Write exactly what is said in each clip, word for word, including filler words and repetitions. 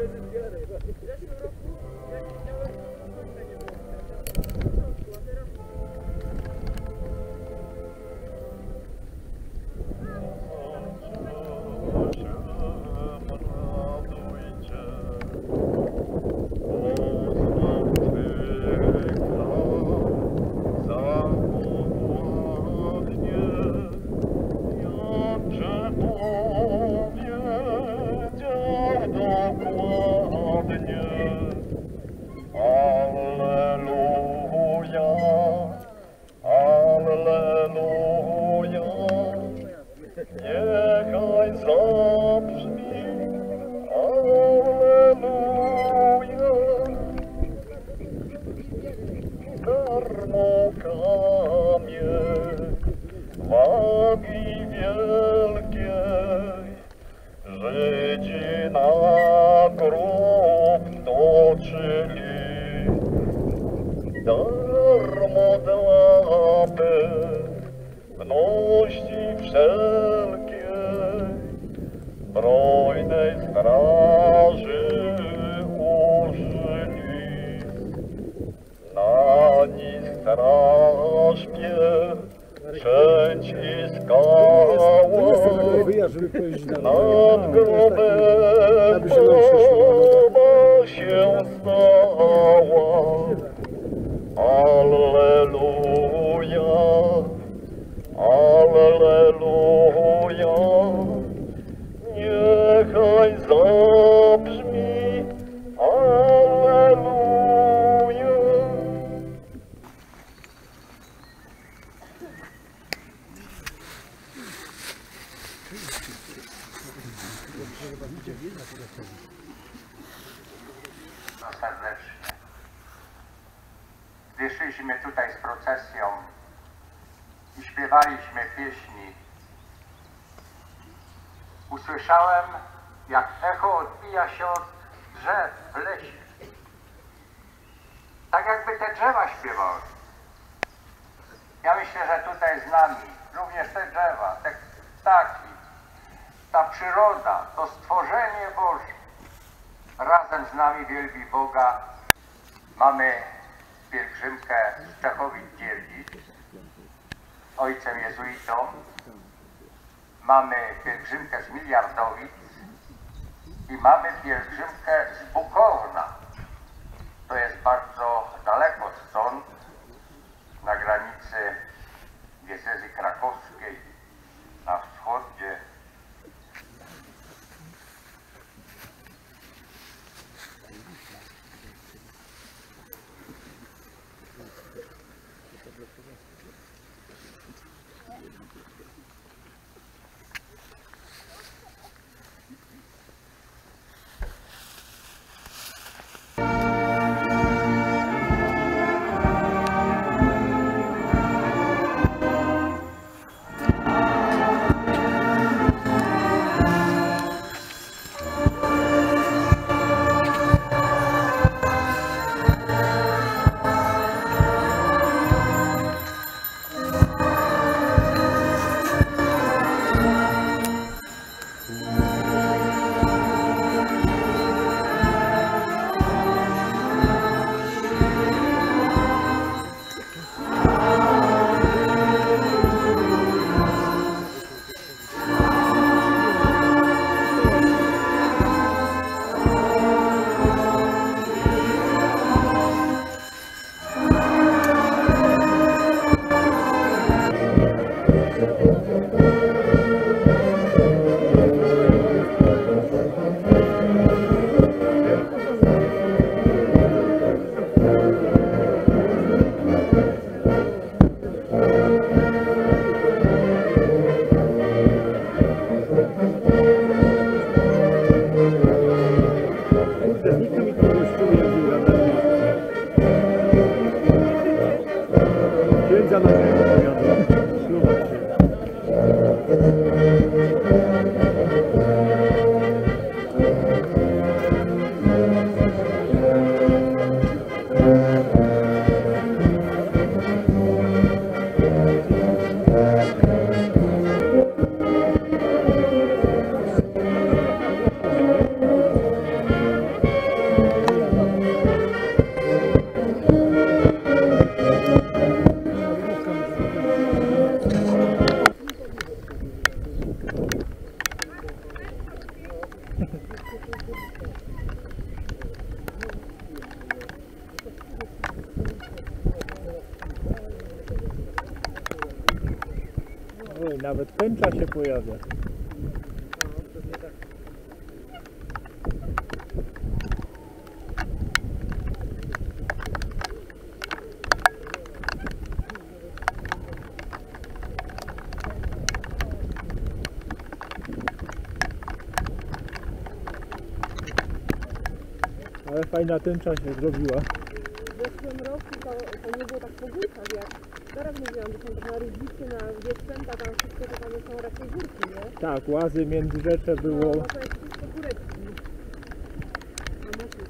Serdecznie. Gdy szliśmy tutaj z procesją i śpiewaliśmy pieśni, usłyszałem, jak echo odbija się od drzew w lesie. Tak jakby te drzewa śpiewały. Ja myślę, że tutaj z nami również te drzewa, te ptaki, ta przyroda, to stworzenie Boże razem z nami wielbi Boga. Mamy pielgrzymkę z Czechowic-Dziedzic, ojcem jezuitą. Mamy pielgrzymkę z Miliardowic i mamy pielgrzymkę z Bukowna. To jest bardzo daleko stąd, na granicy diecezji krakowskiej, na wschodzie. Oj, nawet pęcza się pojawia. Ale fajna tęcza się zrobiła. W zeszłym roku to, to nie było tak po górkach jak teraz mówiłam, że są na Rydlicy, na Wiesczęta, tam wszystko to tam są raczej górki, nie? Tak, łazy międzyrzecze było. No, no to jest wszystko góreczki. A motyw.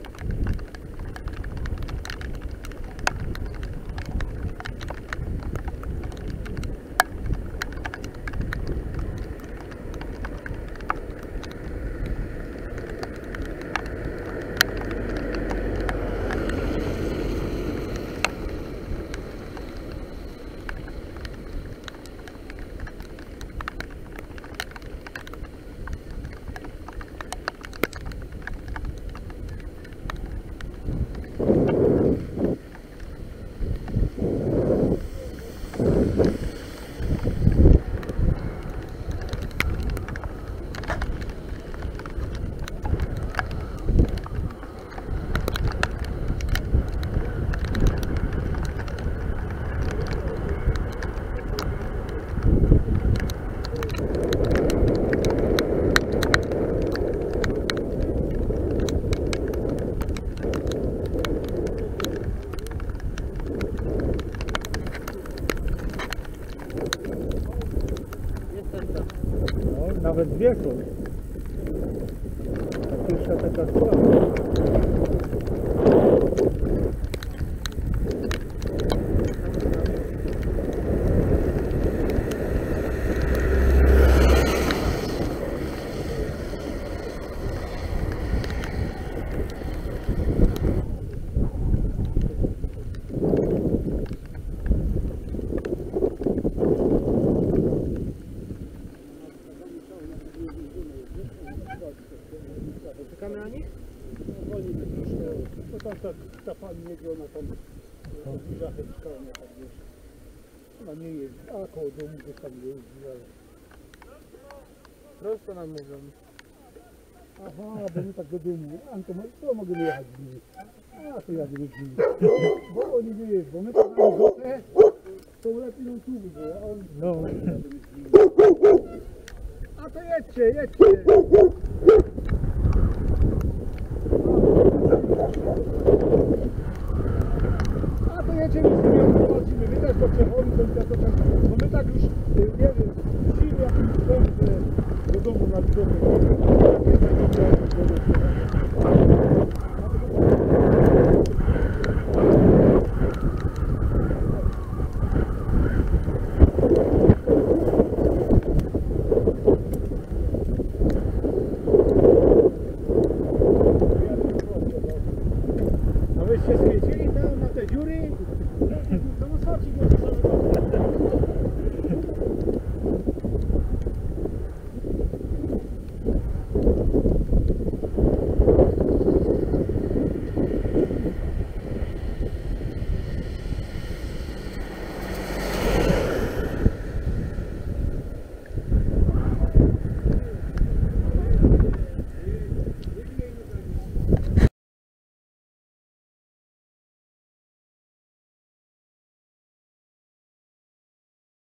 No, nawet dwie są. Ta pierwsza taka słaba. Czekamy na nich? No wolimy troszkę, bo tam ta, ta pani jego, ona tam zbliża chęczka, ona tak wiesz, ona nie jeździ, a koło domu gdzieś tam jeździ, ale... Prosto nam mówią. Aha, bo my tak do domu, Anto, to mogę jechać bliżej. A to ja nie bliżej. Bo oni nie jeżdżą, bo my tak na górę, to lepiej nam tu było, a oni... No. A to jedźcie, jedźcie!